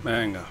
Venga.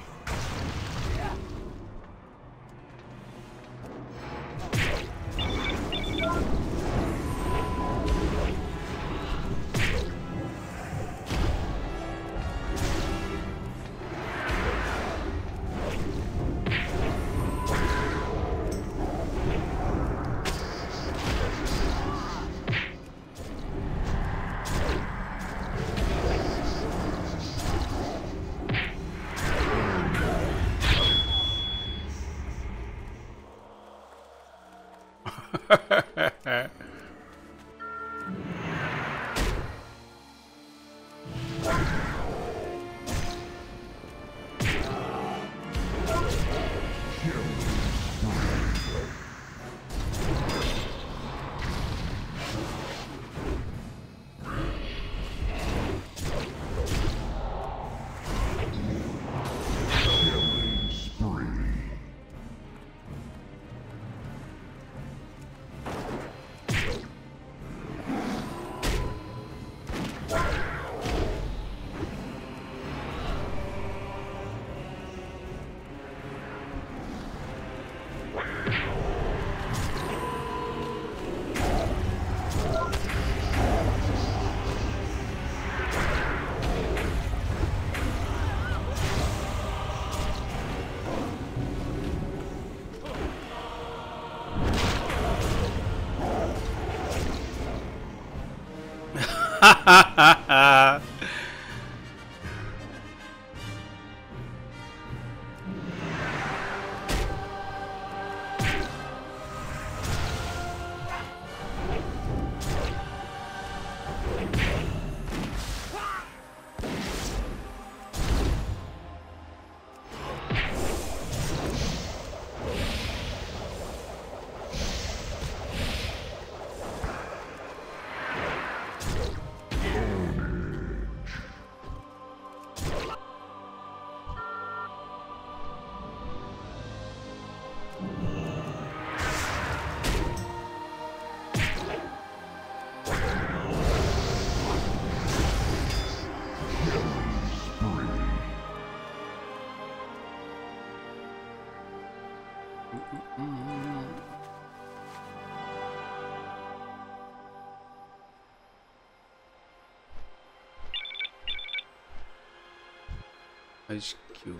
Ice Cube.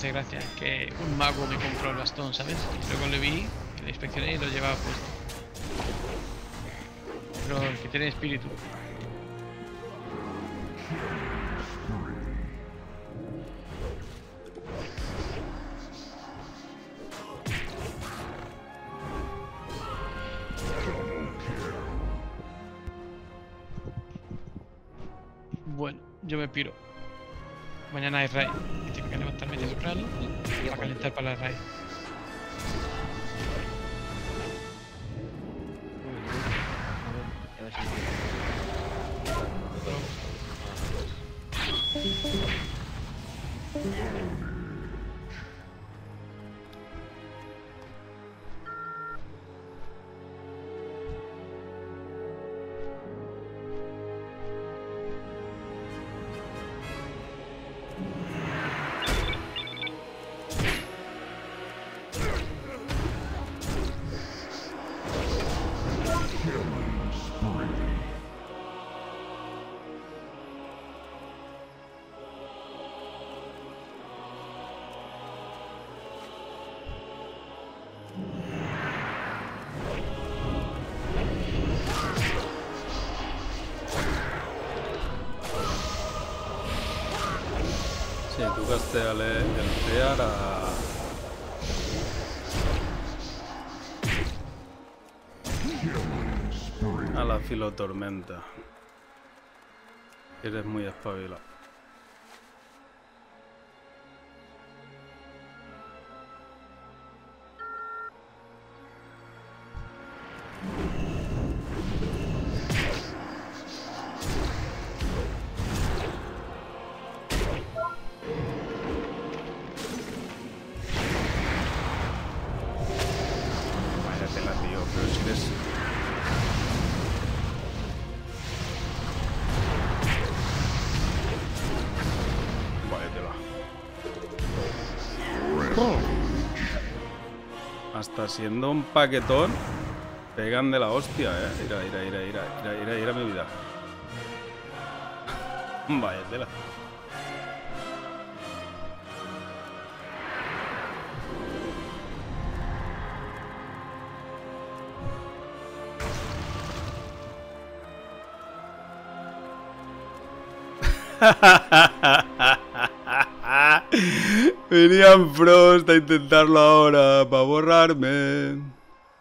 hace gracia que un mago me compró el bastón, ¿sabes? Y luego le vi, lo inspeccioné y lo llevaba puesto. Pero el que tiene espíritu. Bueno, yo me piro. Mañana hay raid. Y tengo que levantarme temprano para calentar para la raid. Sí, tú casteale el fear a la filotormenta. Eres muy espabilado. Hasta siendo un paquetón, pegan de la hostia, Ira mi vida. Vaya tela. Venían Frost a intentarlo ahora para borrarme.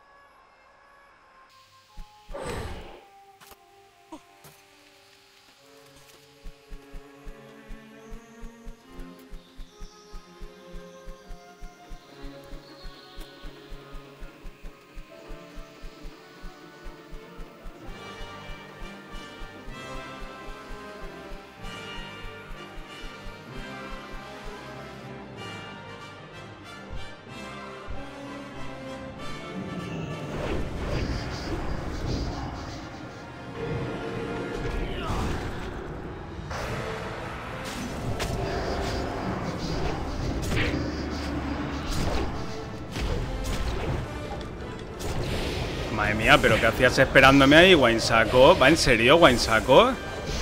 Madre mía, pero ¿qué hacías esperándome ahí, Winesaco? ¿Va en serio, Winesaco?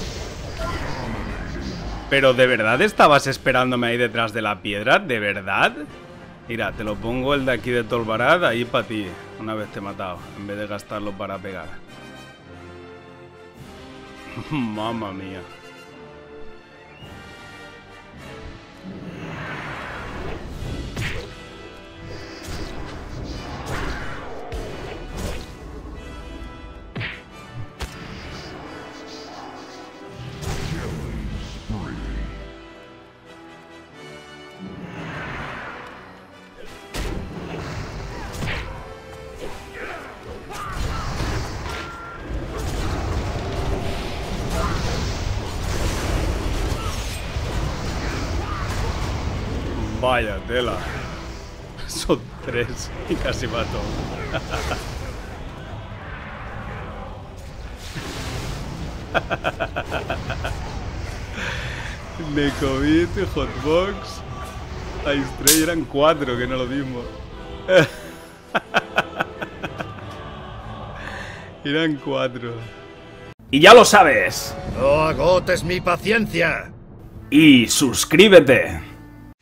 ¿Pero de verdad estabas esperándome ahí detrás de la piedra? ¿De verdad? Mira, te lo pongo el de aquí de Tolbarad ahí para ti, una vez te he matado, en vez de gastarlo para pegar. Mamma mía. Vaya tela. Son 3 y casi mato. Necovit, Hotbox, Ice Tray eran 4, que no lo mismo. Eran 4. Y ya lo sabes. No agotes mi paciencia. Y suscríbete.